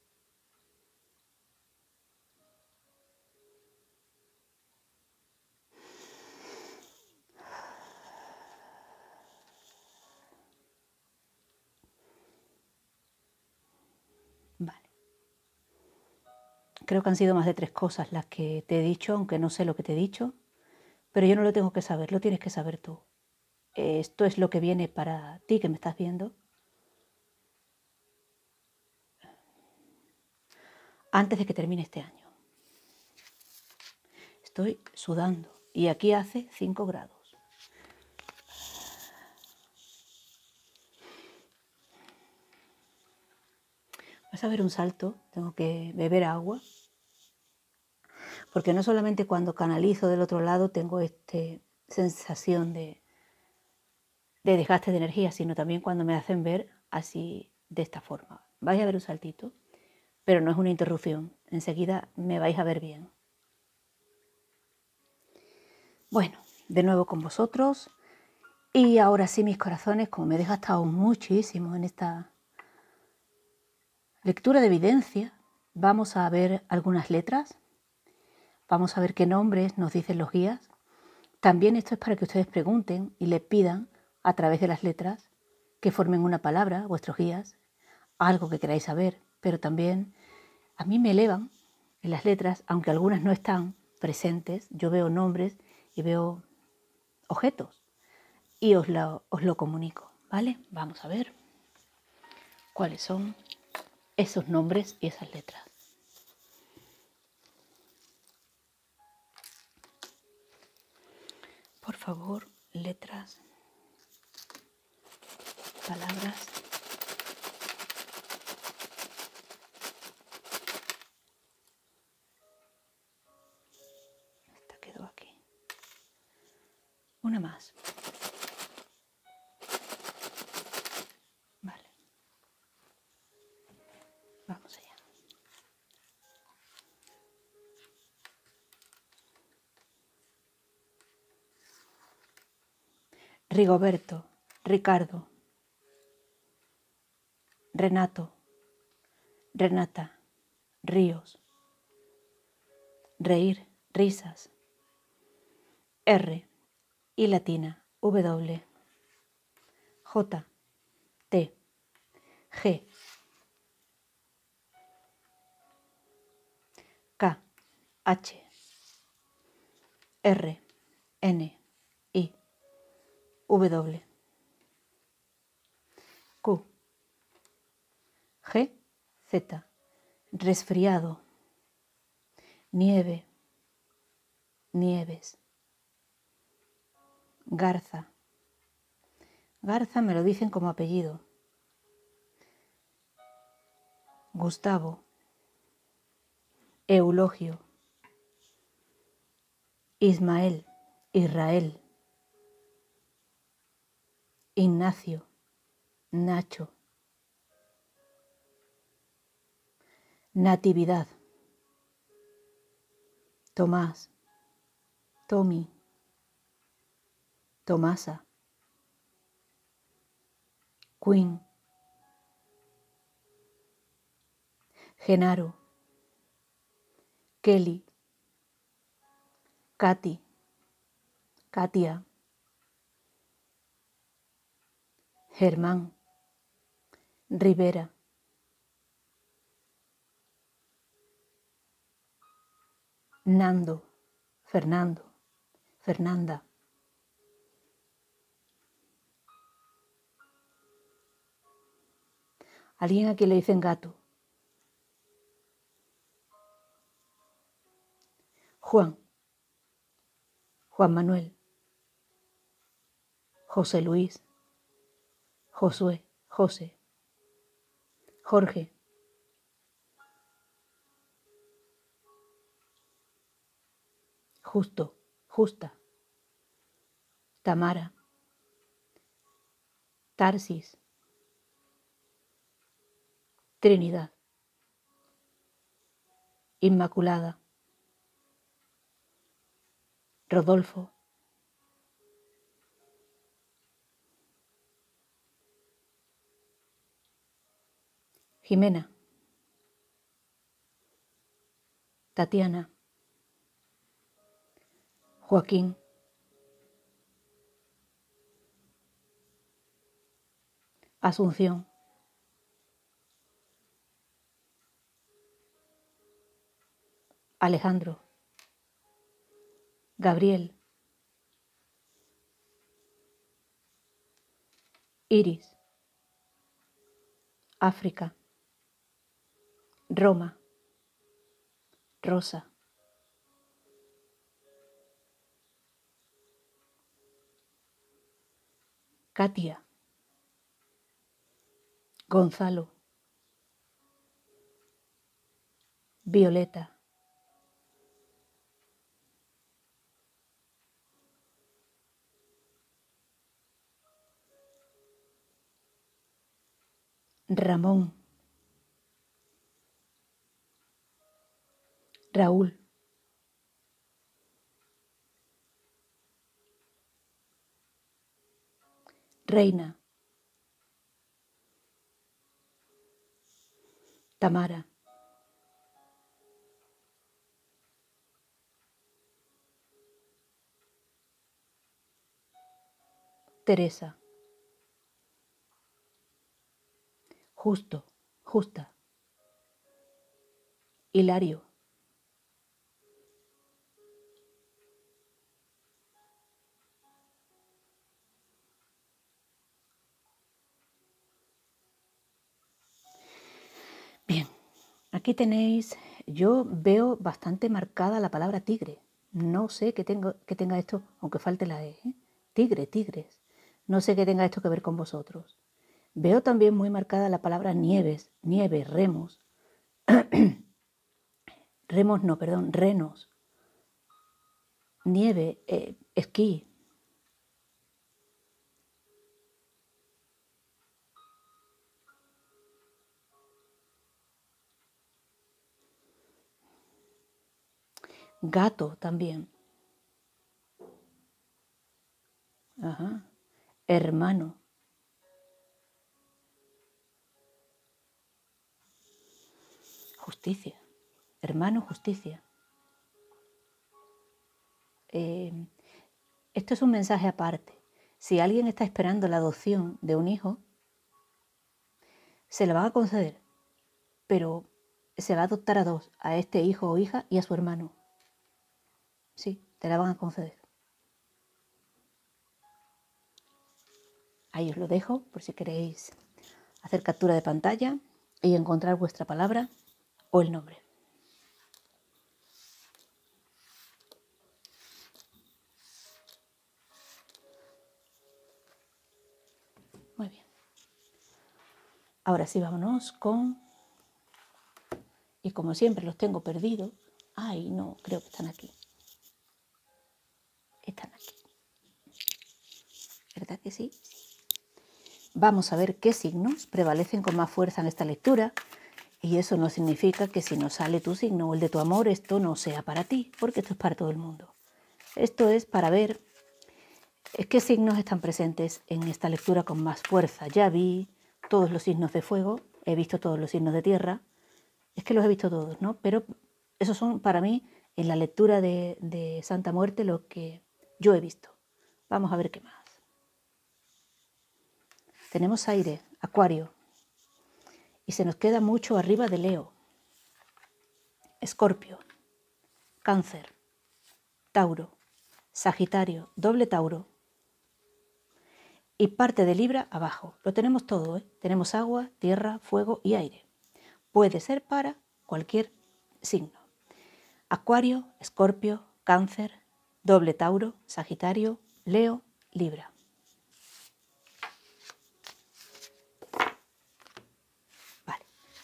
Vale. Creo que han sido más de tres cosas las que te he dicho, aunque no sé lo que te he dicho, pero yo no lo tengo que saber, lo tienes que saber tú. Esto es lo que viene para ti que me estás viendo. Antes de que termine este año. Estoy sudando y aquí hace cinco grados. Vas a ver un salto, tengo que beber agua, porque no solamente cuando canalizo del otro lado tengo esta sensación de, de desgaste de energía, sino también cuando me hacen ver así de esta forma. Vais a ver un saltito, pero no es una interrupción, enseguida me vais a ver bien. Bueno, de nuevo con vosotros y ahora sí, mis corazones, como me he desgastado muchísimo en esta lectura de evidencia, vamos a ver algunas letras, vamos a ver qué nombres nos dicen los guías. También esto es para que ustedes pregunten y le pidan a través de las letras que formen una palabra, vuestros guías, algo que queráis saber, pero también a mí me elevan en las letras, aunque algunas no están presentes, yo veo nombres y veo objetos y os lo, os lo comunico, ¿vale? Vamos a ver cuáles son esos nombres y esas letras. Por favor, letras, palabras. Esta quedó aquí. Una más. Vale. Vamos allá. Rigoberto, Ricardo, Renato, Renata, ríos. Reír, risas. R, I latina, W. J, T, G. K, H, R, N, I, W. Q, G, Z. Resfriado. Nieve, nieves. Garza. Garza me lo dicen como apellido. Gustavo. Eulogio. Ismael. Israel. Ignacio. Nacho. Natividad. Tomás. Tommy. Tomasa. Queen. Genaro. Kelly. Katy. Katia. Germán. Rivera. Nando. Fernando. Fernanda. Alguien a quien le dicen gato. Juan. Juan Manuel. José Luis. Josué. José. Jorge. Justo. Justa. Tamara. Tarsis. Trinidad. Inmaculada. Rodolfo. Jimena. Tatiana. Joaquín. Asunción. Alejandro. Gabriel. Iris. África. Roma. Rosa. Katia. Gonzalo. Violeta. Ramón. Raúl. Reina. Tamara. Teresa. Justo. Justa. Hilario. Bien, aquí tenéis, yo veo bastante marcada la palabra tigre. No sé que, tengo, que tenga esto, aunque falte la E, ¿eh? Tigre, tigres. No sé que tenga esto que ver con vosotros. Veo también muy marcada la palabra nieves, nieve, remos. Remos no, perdón, renos. Nieve, eh, esquí. Gato también. Ajá. Hermano. Justicia. hermano, justicia. Eh, esto es un mensaje aparte. Si alguien está esperando la adopción de un hijo, se le van a conceder, pero se va a adoptar a dos, a este hijo o hija y a su hermano. Sí, te la van a conceder. Ahí os lo dejo por si queréis hacer captura de pantalla y encontrar vuestra palabra o el nombre. Muy bien. Ahora sí, vámonos con... Y como siempre los tengo perdidos. Ay, no, creo que están aquí. Están aquí. ¿Verdad que sí? Vamos a ver qué signos prevalecen con más fuerza en esta lectura. Y eso no significa que si no sale tu signo o el de tu amor, esto no sea para ti, porque esto es para todo el mundo. Esto es para ver qué signos están presentes en esta lectura con más fuerza. Ya vi todos los signos de fuego, he visto todos los signos de tierra. Es que los he visto todos, ¿no? Pero esos son para mí, en la lectura de, de Santa Muerte, lo que yo he visto. Vamos a ver qué más. Tenemos aire, Acuario. Y se nos queda mucho arriba de Leo. Escorpio, Cáncer, Tauro, Sagitario, doble Tauro. Y parte de Libra abajo. Lo tenemos todo, ¿eh? Tenemos agua, tierra, fuego y aire. Puede ser para cualquier signo. Acuario, Escorpio, Cáncer, doble Tauro, Sagitario, Leo, Libra. Vale.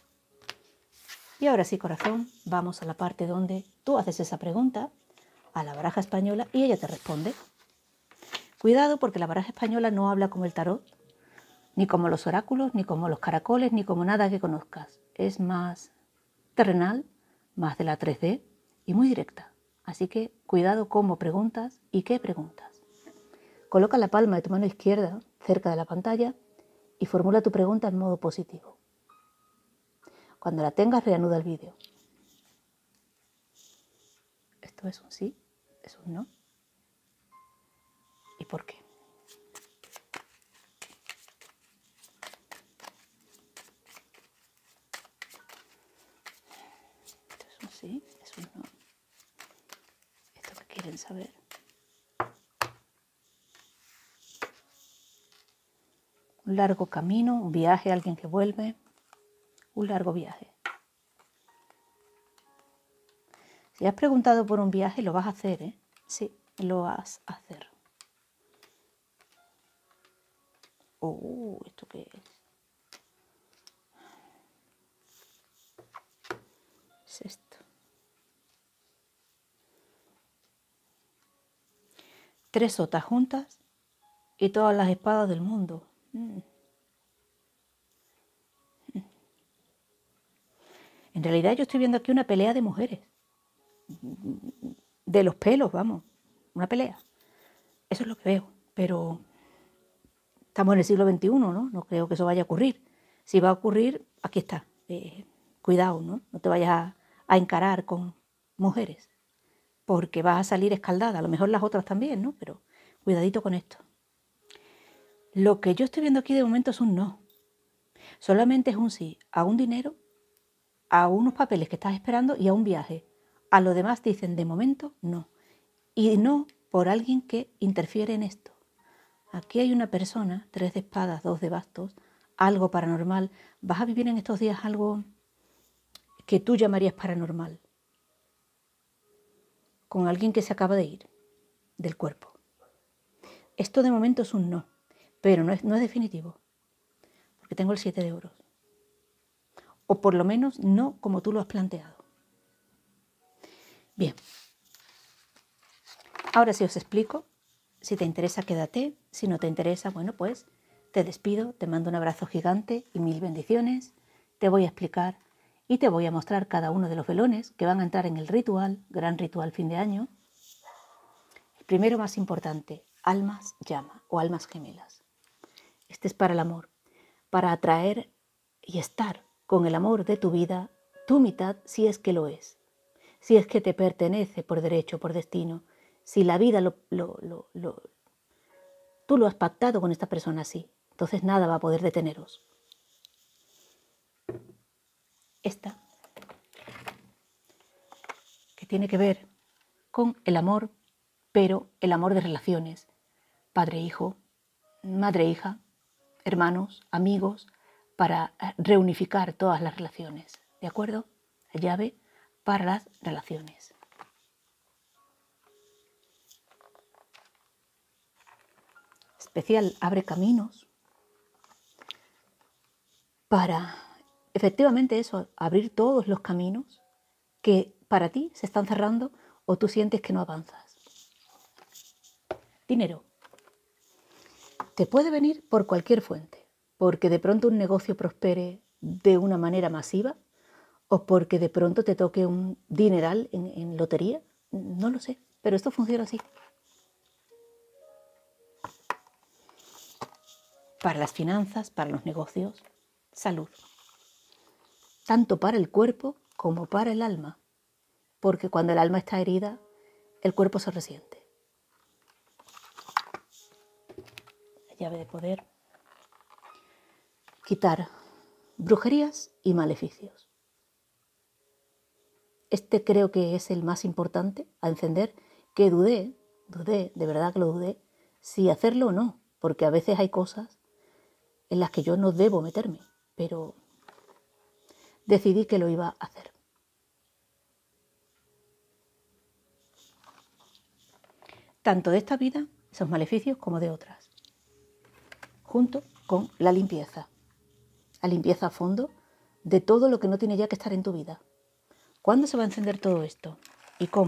Y ahora sí, corazón, vamos a la parte donde tú haces esa pregunta a la baraja española y ella te responde. Cuidado porque la baraja española no habla como el tarot, ni como los oráculos, ni como los caracoles, ni como nada que conozcas. Es más terrenal, más de la tres D y muy directa. Así que cuidado cómo preguntas y qué preguntas. Coloca la palma de tu mano izquierda cerca de la pantalla y formula tu pregunta en modo positivo. Cuando la tengas, reanuda el vídeo. ¿Esto es un sí? ¿Es un no? ¿Y por qué? ¿Esto es un sí? ¿Es un no? ¿Esto que quieren saber? Un largo camino, un viaje, alguien que vuelve. Un largo viaje. Si has preguntado por un viaje, lo vas a hacer, ¿eh? Sí, lo vas a hacer. Oh, ¿esto qué es? Es esto. Tres sotas juntas y todas las espadas del mundo. Mm. En realidad yo estoy viendo aquí una pelea de mujeres. De los pelos, vamos. Una pelea. Eso es lo que veo. Pero estamos en el siglo veintiuno, ¿no? No creo que eso vaya a ocurrir. Si va a ocurrir, aquí está. Eh, cuidado, ¿no? No te vayas a, a encarar con mujeres. Porque vas a salir escaldada. A lo mejor las otras también, ¿no? Pero cuidadito con esto. Lo que yo estoy viendo aquí de momento es un no. Solamente es un sí a un dinero, a unos papeles que estás esperando y a un viaje. A lo demás dicen de momento no. Y no por alguien que interfiere en esto. Aquí hay una persona, tres de espadas, dos de bastos, algo paranormal. Vas a vivir en estos días algo que tú llamarías paranormal. Con alguien que se acaba de ir del cuerpo. Esto de momento es un no, pero no es, no es definitivo. Porque tengo el siete de oros. O por lo menos no como tú lo has planteado. Bien. Ahora sí os explico. Si te interesa, quédate. Si no te interesa, bueno, pues te despido, te mando un abrazo gigante y mil bendiciones. Te voy a explicar y te voy a mostrar cada uno de los velones que van a entrar en el ritual, gran ritual fin de año. El primero más importante, almas llama o almas gemelas. Este es para el amor, para atraer y estar con el amor de tu vida, tu mitad, si es que lo es. si es que te pertenece por derecho, por destino, si la vida lo, lo, lo, lo, tú lo has pactado con esta persona así, entonces nada va a poder deteneros. Esta, que tiene que ver con el amor, pero el amor de relaciones, padre-hijo, madre-hija, hermanos, amigos, para reunificar todas las relaciones, ¿de acuerdo? La llave para las relaciones. Especial abre caminos para, efectivamente eso, abrir todos los caminos que para ti se están cerrando o tú sientes que no avanzas. Dinero. Te puede venir por cualquier fuente, porque de pronto un negocio prospere de una manera masiva o porque de pronto te toque un dineral en, en lotería, no lo sé, pero esto funciona así. Para las finanzas, para los negocios, salud. Tanto para el cuerpo como para el alma, porque cuando el alma está herida, el cuerpo se resiente. La llave de poder. Quitar brujerías y maleficios. Este creo que es el más importante a encender, que dudé, dudé, de verdad que lo dudé, si hacerlo o no, porque a veces hay cosas en las que yo no debo meterme, pero decidí que lo iba a hacer. Tanto de esta vida, esos maleficios, como de otras. Junto con la limpieza. La limpieza a fondo de todo lo que no tiene ya que estar en tu vida. ¿Cuándo se va a encender todo esto? ¿Y cómo?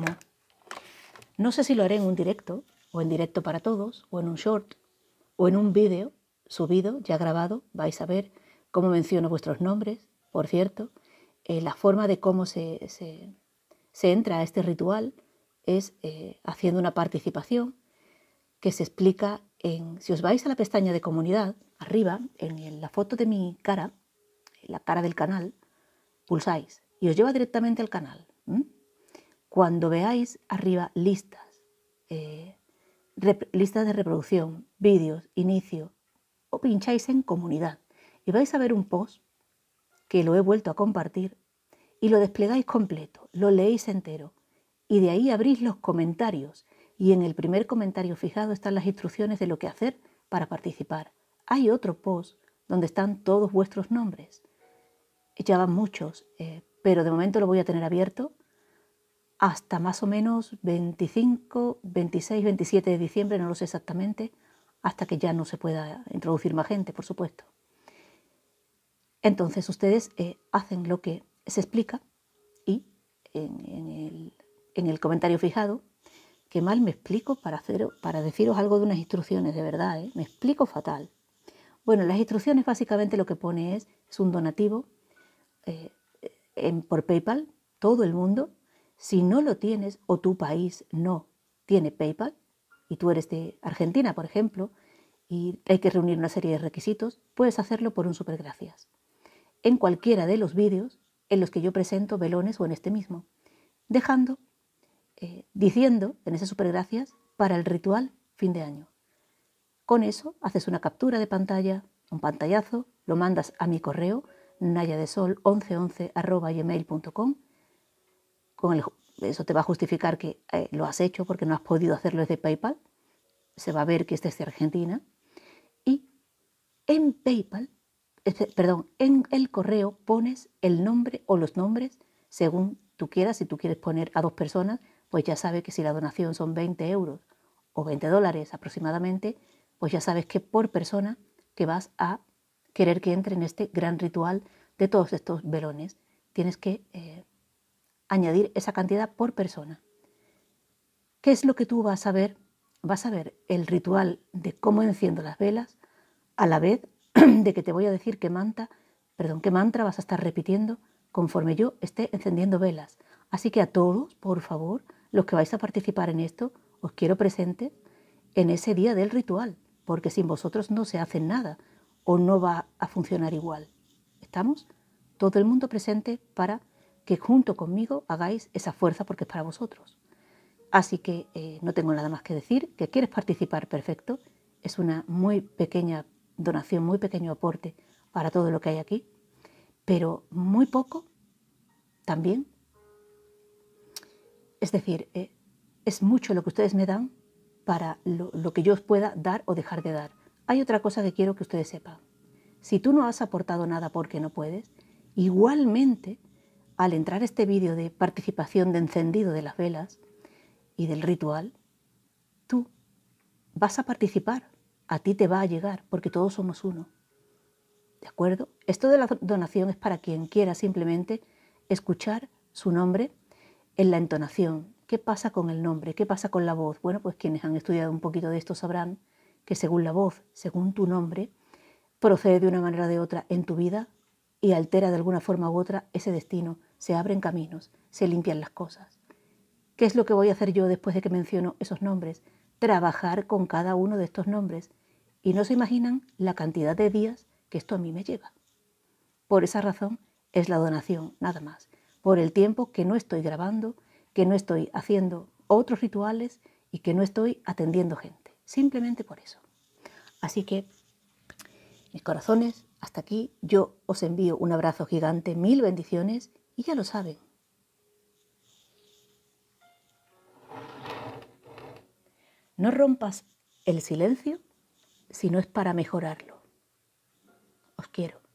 No sé si lo haré en un directo, o en directo para todos, o en un short, o en un vídeo subido, ya grabado. Vais a ver cómo menciono vuestros nombres, por cierto. Eh, la forma de cómo se, se, se entra a este ritual es eh, haciendo una participación que se explica en, si os vais a la pestaña de comunidad, arriba, en la foto de mi cara, la cara del canal, pulsáis y os lleva directamente al canal. ¿Mm? Cuando veáis arriba listas, eh, rep, listas de reproducción, vídeos, inicio, o pincháis en comunidad y vais a ver un post que lo he vuelto a compartir y lo desplegáis completo, lo leéis entero y de ahí abrís los comentarios y en el primer comentario fijado están las instrucciones de lo que hacer para participar. Hay otro post donde están todos vuestros nombres. Ya van muchos, eh, pero de momento lo voy a tener abierto hasta más o menos veinticinco, veintiséis, veintisiete de diciembre, no lo sé exactamente, hasta que ya no se pueda introducir más gente, por supuesto. Entonces ustedes eh, hacen lo que se explica y en, en, el, en el comentario fijado, que mal me explico para, hacer, para deciros algo de unas instrucciones, de verdad, ¿eh? Me explico fatal. Bueno, las instrucciones básicamente lo que pone es, es un donativo eh, en, por PayPal, todo el mundo. Si no lo tienes o tu país no tiene PayPal y tú eres de Argentina, por ejemplo, y hay que reunir una serie de requisitos, puedes hacerlo por un supergracias. En cualquiera de los vídeos en los que yo presento velones o en este mismo, dejando, eh, diciendo en ese supergracias para el ritual fin de año. Con eso haces una captura de pantalla, un pantallazo, lo mandas a mi correo nayadesol once once arroba gmail punto com. Con el, eso te va a justificar que eh, lo has hecho porque no has podido hacerlo desde PayPal. Se va a ver que este es de Argentina. Y en PayPal, este, perdón, en el correo pones el nombre o los nombres según tú quieras. Si tú quieres poner a dos personas, pues ya sabes que si la donación son veinte euros o veinte dólares aproximadamente, pues ya sabes que por persona que vas a querer que entre en este gran ritual de todos estos velones, tienes que eh, añadir esa cantidad por persona. ¿Qué es lo que tú vas a ver? Vas a ver el ritual de cómo enciendo las velas, a la vez de que te voy a decir qué mantra, perdón, qué mantra vas a estar repitiendo conforme yo esté encendiendo velas. Así que a todos, por favor, los que vais a participar en esto, os quiero presentes en ese día del ritual, porque sin vosotros no se hace nada o no va a funcionar igual. ¿Estamos? Todo el mundo presente para que junto conmigo hagáis esa fuerza porque es para vosotros. Así que eh, no tengo nada más que decir. Que quieres participar, perfecto. Es una muy pequeña donación, muy pequeño aporte para todo lo que hay aquí, pero muy poco también. Es decir, eh, es mucho lo que ustedes me dan para lo, lo que yo os pueda dar o dejar de dar. Hay otra cosa que quiero que ustedes sepan. Si tú no has aportado nada porque no puedes, igualmente, al entrar este vídeo de participación de encendido de las velas y del ritual, tú vas a participar, a ti te va a llegar, porque todos somos uno. ¿De acuerdo? Esto de la donación es para quien quiera simplemente escuchar su nombre en la entonación. ¿Qué pasa con el nombre? ¿Qué pasa con la voz? Bueno, pues quienes han estudiado un poquito de esto sabrán que según la voz, según tu nombre, procede de una manera o de otra en tu vida y altera de alguna forma u otra ese destino. Se abren caminos, se limpian las cosas. ¿Qué es lo que voy a hacer yo después de que menciono esos nombres? Trabajar con cada uno de estos nombres. Y no se imaginan la cantidad de días que esto a mí me lleva. Por esa razón es la donación, nada más. Por el tiempo que no estoy grabando, que no estoy haciendo otros rituales y que no estoy atendiendo gente. Simplemente por eso. Así que, mis corazones, hasta aquí yo os envío un abrazo gigante, mil bendiciones y ya lo saben. No rompas el silencio si no es para mejorarlo. Os quiero.